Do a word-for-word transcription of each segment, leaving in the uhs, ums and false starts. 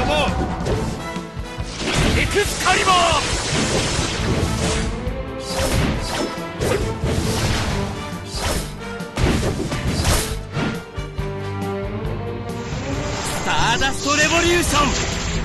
モエクスカリバー。スターダストレボリューション。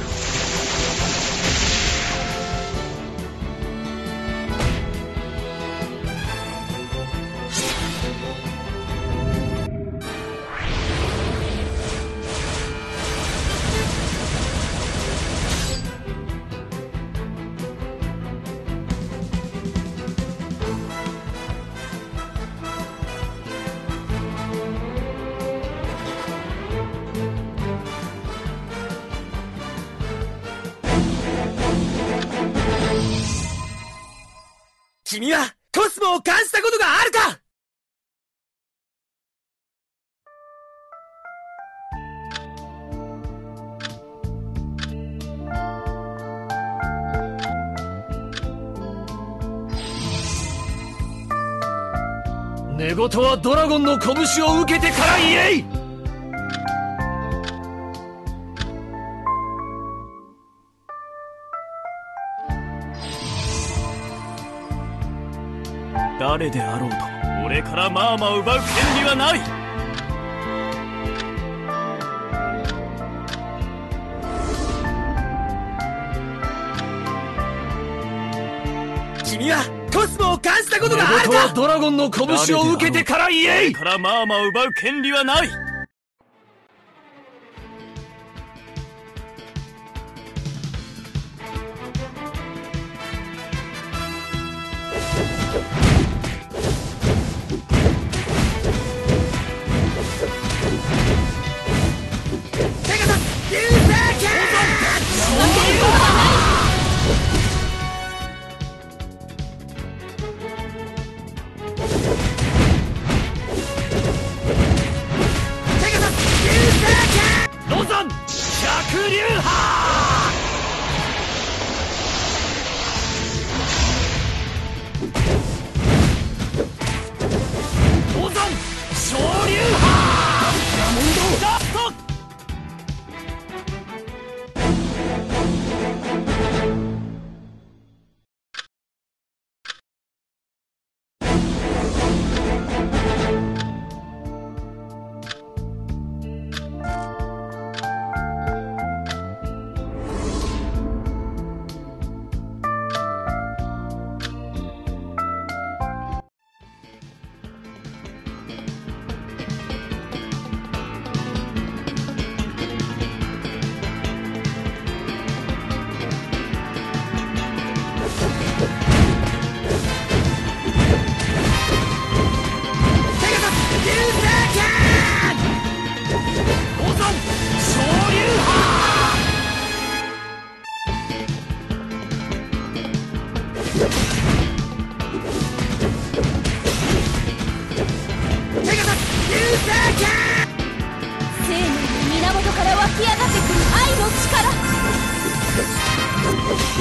君はコスモを感じたことがあるか。寝言はドラゴンの拳を受けてから言えい。誰であろうと俺からマーマを奪う権利はない。君はコスモを感じたことがあるか。ドラゴンの拳を受けてから言えい。俺からマーマを奪う権利はない。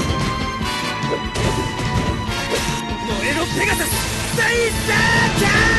ペガサス大サーキャー。